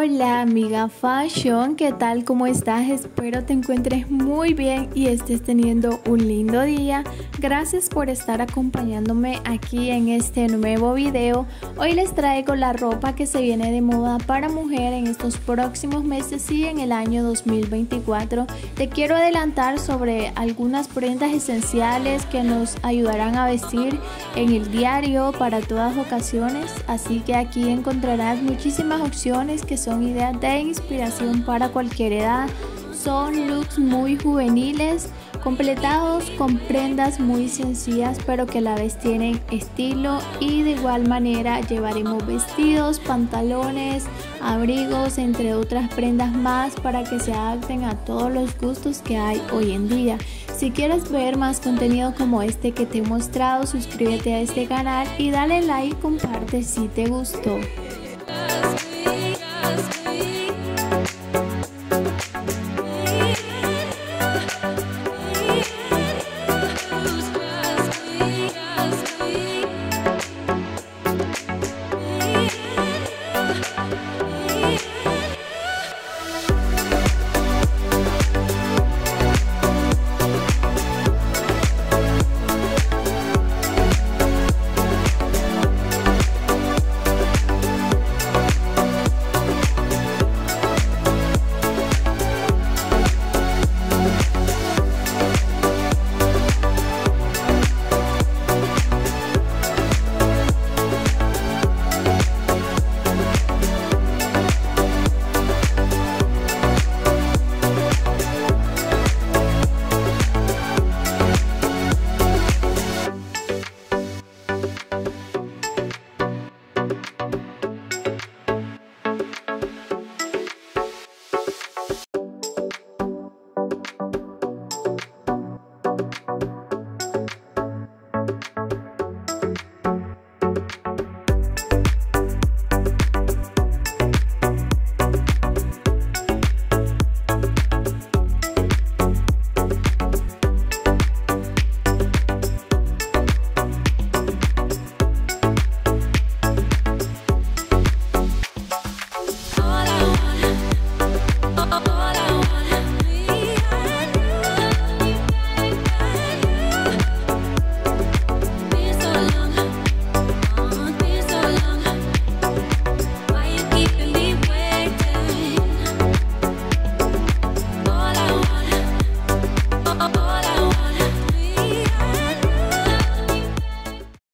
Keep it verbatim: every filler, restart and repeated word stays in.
Hola amiga Fashion, ¿qué tal? ¿Cómo estás? Espero te encuentres muy bien y estés teniendo un lindo día. Gracias por estar acompañándome aquí en este nuevo video. Hoy les traigo la ropa que se viene de moda para mujer en estos próximos meses y en el año dos mil veinticuatro. Te quiero adelantar sobre algunas prendas esenciales que nos ayudarán a vestir en el diario para todas ocasiones, así que aquí encontrarás muchísimas opciones que son ideas de inspiración para cualquier edad. Son looks muy juveniles, completados con prendas muy sencillas pero que a la vez tienen estilo, y de igual manera llevaremos vestidos, pantalones, abrigos, entre otras prendas más para que se adapten a todos los gustos que hay hoy en día. Si quieres ver más contenido como este que te he mostrado, suscríbete a este canal y dale like, comparte si te gustó.